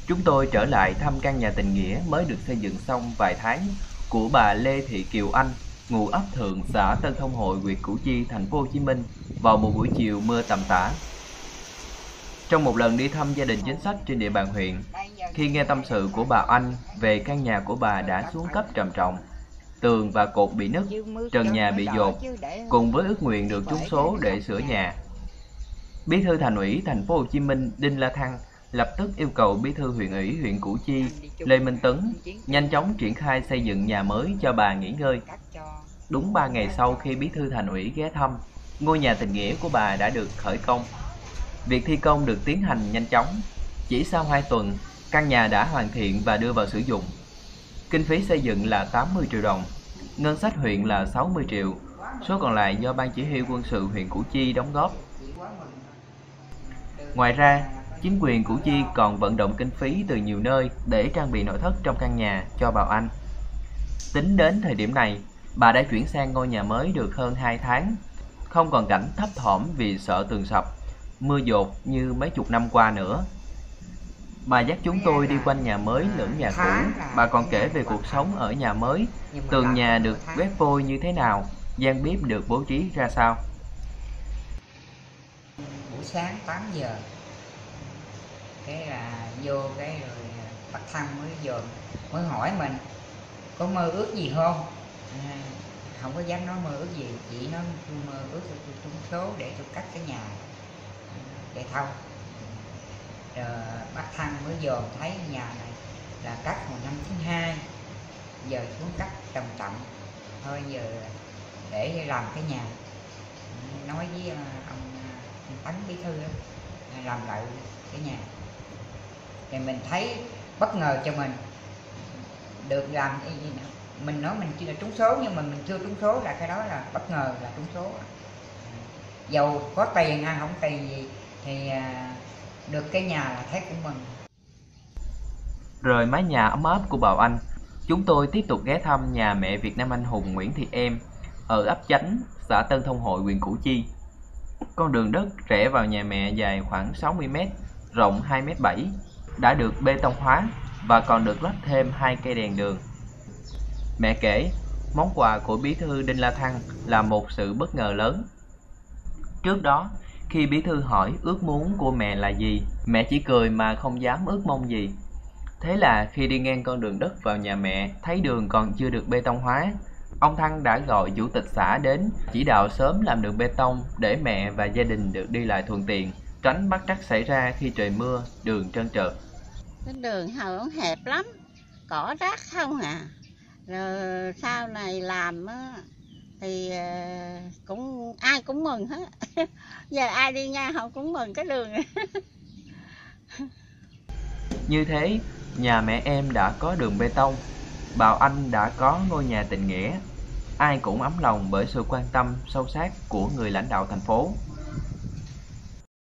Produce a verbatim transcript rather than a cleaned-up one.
Chúng tôi trở lại thăm căn nhà tình nghĩa mới được xây dựng xong vài tháng của bà Lê Thị Kiều Anh, ngụ ấp Thượng, xã Tân Thông Hội, huyện Củ Chi, thành phố Hồ Chí Minh vào một buổi chiều mưa tầm tã. Trong một lần đi thăm gia đình chính sách trên địa bàn huyện, khi nghe tâm sự của bà Anh về căn nhà của bà đã xuống cấp trầm trọng, tường và cột bị nứt, trần nhà bị dột, cùng với ước nguyện được trúng số để sửa nhà, Bí thư Thành ủy thành phố Hồ Chí Minh Đinh La Thăng lập tức yêu cầu Bí thư huyện ủy huyện Củ Chi Lê Minh Tấn nhanh chóng triển khai xây dựng nhà mới cho bà nghỉ ngơi. Đúng ba ngày sau khi Bí thư Thành ủy ghé thăm, ngôi nhà tình nghĩa của bà đã được khởi công. Việc thi công được tiến hành nhanh chóng. Chỉ sau hai tuần, căn nhà đã hoàn thiện và đưa vào sử dụng. Kinh phí xây dựng là tám mươi triệu đồng, ngân sách huyện là sáu mươi triệu, số còn lại do Ban Chỉ huy Quân sự huyện Củ Chi đóng góp. Ngoài ra, chính quyền Củ Chi còn vận động kinh phí từ nhiều nơi để trang bị nội thất trong căn nhà cho bà Anh. Tính đến thời điểm này, bà đã chuyển sang ngôi nhà mới được hơn hai tháng, không còn cảnh thấp thỏm vì sợ tường sập, mưa dột như mấy chục năm qua nữa. Bà dắt chúng tôi đi quanh nhà mới lẫn nhà cũ. Bà còn kể về cuộc sống ở nhà mới, tường nhà được quét vôi như thế nào, gian bếp được bố trí ra sao. Buổi sáng tám giờ, cái là vô cái rồi bác Thăng mới dồn mới hỏi mình có mơ ước gì không. À, không có dám nói mơ ước gì, chỉ nói mơ ước cho tôi trúng số để tôi cắt cái nhà để thâu. Rồi bác Thăng mới dồn thấy nhà này là cắt hồi năm thứ hai, giờ xuống cắt trầm trọng thôi, giờ để làm cái nhà. Nói với ông, ông Tấn Bí thư đó, làm lại cái nhà thì mình thấy bất ngờ cho mình được làm. Mình nói mình chỉ là trúng số nhưng mà mình chưa trúng số, là cái đó là bất ngờ, là trúng số. Dầu có tiền hay không tiền gì thì được cái nhà là thấy cũng mừng. Rời mái nhà ấm áp của bà Anh, chúng tôi tiếp tục ghé thăm nhà mẹ Việt Nam anh hùng Nguyễn Thị Em ở ấp Chánh, xã Tân Thông Hội, huyện Củ Chi. Con đường đất rẽ vào nhà mẹ dài khoảng sáu mươi mét, rộng hai mét bảy, đã được bê tông hóa và còn được lắp thêm hai cây đèn đường. Mẹ kể, món quà của Bí thư Đinh La Thăng là một sự bất ngờ lớn. Trước đó, khi Bí thư hỏi ước muốn của mẹ là gì, mẹ chỉ cười mà không dám ước mong gì. Thế là khi đi ngang con đường đất vào nhà mẹ, thấy đường còn chưa được bê tông hóa, ông Thăng đã gọi chủ tịch xã đến chỉ đạo sớm làm đường bê tông để mẹ và gia đình được đi lại thuận tiện, tránh bất trắc xảy ra khi trời mưa, đường trơn trượt. Cái đường hở hẹp lắm, cỏ rác không à. Rồi sau này làm á, thì cũng ai cũng mừng hết. Giờ ai đi ngang họ cũng mừng cái đường này. Như thế, nhà mẹ em đã có đường bê tông, bà Anh đã có ngôi nhà tình nghĩa. Ai cũng ấm lòng bởi sự quan tâm sâu sát của người lãnh đạo thành phố.